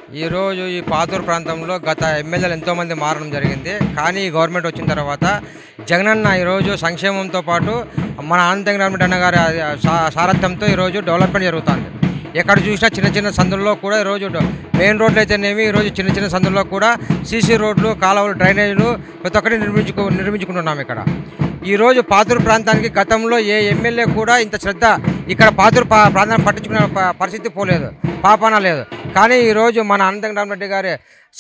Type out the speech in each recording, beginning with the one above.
ఈరోజు ఈ పాతూరు ప్రాంతంలో గత ఎమ్మెల్యేలు ఎంతోమంది మారడం జరిగింది. కానీ ఈ గవర్నమెంట్ వచ్చిన తర్వాత జగనన్న ఈరోజు సంక్షేమంతో పాటు మన అనంతగిరి అన్న గారి సారథ్యంతో ఈరోజు డెవలప్మెంట్ జరుగుతుంది. ఎక్కడ చూసినా చిన్న చిన్న సందుల్లో కూడా ఈరోజు మెయిన్ రోడ్లు అయితేనేమి ఈరోజు చిన్న చిన్న సందుల్లో కూడా సీసీ రోడ్లు, కాలువలు, డ్రైనేజీలు ప్రతి ఒక్కటి నిర్మించుకుంటున్నాం. ఇక్కడ ఈరోజు పాతూరు ప్రాంతానికి గతంలో ఏ ఎమ్మెల్యే కూడా ఇంత శ్రద్ధ ఇక్కడ పాతూరు ప్రాంతాన్ని పట్టించుకునే పరిస్థితి పోలేదు, పాపాన లేదు. కానీ ఈరోజు మన అనంతగిరి గారి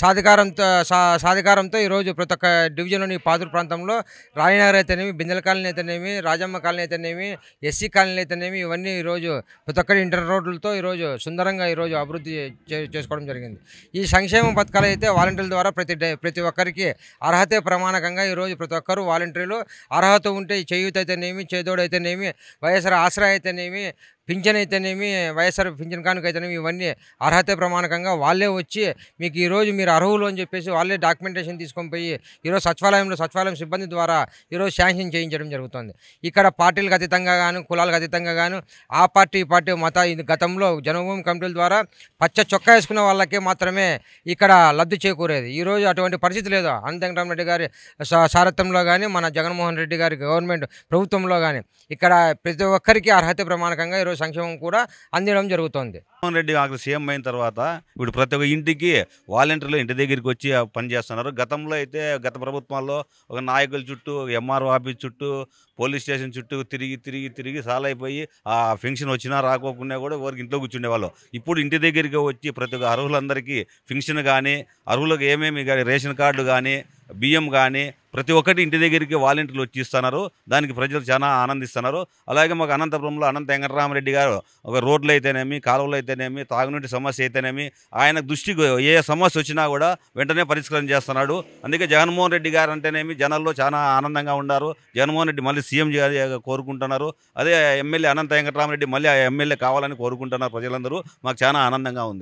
సాధికారంతో ఈరోజు ప్రతి ఒక్క డివిజన్లోని పాతూరు ప్రాంతంలో రాయనగర్ అయితేనేమి, బిందెల కాలనీ అయితేనేమి, రాజమ్మ కాలనీ అయితేనేమి, ఎస్సీ కాలనీ అయితేనేమి, ఇవన్నీ ఈరోజు ప్రతి ఒక్కరి ఇంటర్ రోడ్లతో ఈరోజు సుందరంగా ఈరోజు అభివృద్ధి చేసుకోవడం జరిగింది. ఈ సంక్షేమ పథకాలు అయితే వాలంటీర్ల ద్వారా ప్రతి ఒక్కరికి అర్హతే ప్రమాణకంగా ఈరోజు ప్రతి ఒక్కరు వాలంటీర్లు అర్హత ఉంటే చేయూత అయితేనేమి, చేదోడు అయితేనేమి, వైఎస్ఆర్ ఆసరా అయితేనేమి, పింఛన్ అయితేనేమి, వైఎస్ఆర్ పింఛన్ కానుక అయితేనేమి, ఇవన్నీ అర్హత ప్రమాణకంగా వాళ్ళే వచ్చి మీకు ఈరోజు మీరు అర్హులు అని చెప్పేసి వాళ్ళే డాక్యుమెంటేషన్ తీసుకొని పోయి ఈరోజు సచివాలయం సిబ్బంది ద్వారా ఈరోజు శాంక్షన్ చేయించడం జరుగుతుంది. ఇక్కడ పార్టీలకు అతీతంగా గాను, కులాలకు అతీతంగా గాను, ఆ పార్టీ ఈ పార్టీ గతంలో జన్మభూమి కమిటీల ద్వారా పచ్చ చొక్కా వేసుకున్న వాళ్ళకే మాత్రమే ఇక్కడ లబ్ధి చేకూరేది. ఈరోజు అటువంటి పరిస్థితి లేదు. అనంతగిరి గారి సారథ్యంలో కానీ, మన జగన్మోహన్ రెడ్డి గారి గవర్నమెంట్ ప్రభుత్వంలో కానీ ఇక్కడ ప్రతి ఒక్కరికి అర్హత ప్రమాణకంగా ఈరోజు సంక్షేమం కూడా అందించడం జరుగుతుంది. జగన్మోహన్ రెడ్డి నాకు సీఎం అయిన తర్వాత ఇప్పుడు ప్రతి ఒక్క ఇంటికి వాలంటీర్లు ఇంటి దగ్గరికి వచ్చి పనిచేస్తున్నారు. గతంలో అయితే గత ప్రభుత్వాల్లో ఒక నాయకుల చుట్టూ, ఎంఆర్ఓ ఆఫీస్ చుట్టూ, పోలీస్ స్టేషన్ చుట్టూ తిరిగి సాలైపోయి ఆ ఫంక్షన్ వచ్చినా రాకోకుండా కూడా ఎవరికి ఇంట్లో కూర్చుండేవాళ్ళు. ఇప్పుడు ఇంటి దగ్గరికి వచ్చి ప్రతి ఒక్క అర్హులందరికీ ఫంక్షన్ కానీ, అర్హులకు ఏమేమి కానీ రేషన్ కార్డు కానీ, బియ్యం కానీ ప్రతి ఒక్కటి ఇంటి దగ్గరికి వాలంటీర్లు వచ్చి ఇస్తున్నారు. దానికి ప్రజలు చాలా ఆనందిస్తున్నారు. అలాగే మాకు అనంతపురంలో అనంత వెంకటరామరెడ్డి గారు ఒక రోడ్లు అయితేనేమి, కాలువలు అయితేనేమి, తాగునీటి సమస్య అయితేనేమి ఆయన దృష్టికి ఏ సమస్య వచ్చినా కూడా వెంటనే పరిష్కారం చేస్తున్నాడు. అందుకే జగన్మోహన్ రెడ్డి గారు అంటేనేమి జనాల్లో చాలా ఆనందంగా ఉన్నారు. జగన్మోహన్ రెడ్డి మళ్ళీ సీఎం కోరుకుంటున్నారు. అదే ఎమ్మెల్యే అనంత వెంకటరామరెడ్డి మళ్ళీ ఆ ఎమ్మెల్యే కావాలని కోరుకుంటున్నారు ప్రజలందరూ. మాకు చాలా ఆనందంగా ఉంది.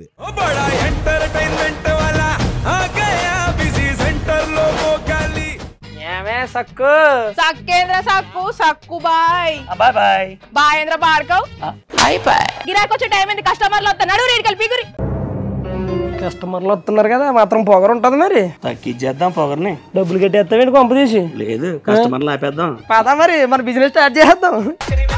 సక్కు సక్కేంద్ర సక్కు సక్కు బాయ్ బాయ్ బాయ్ బాయేంద్ర భార్గవ్ బాయ్ బాయ్. గిరాకి వచ్చే టైం ఏంది? కస్టమర్లు వస్తున్నాడు, రేటు కలిపి గురి. కస్టమర్లు వస్తున్నారు కదా, మాత్రం పొగరు ఉంటది. మరి తగ్గిచ్చేద్దాం పొగర్ని. డబ్బులు కట్టేస్తామేంటి కొంప తీసి? లేదు, కస్టమర్లు ఆపేద్దాం. పదా మరి మన బిజినెస్ స్టార్ట్ చేద్దాం.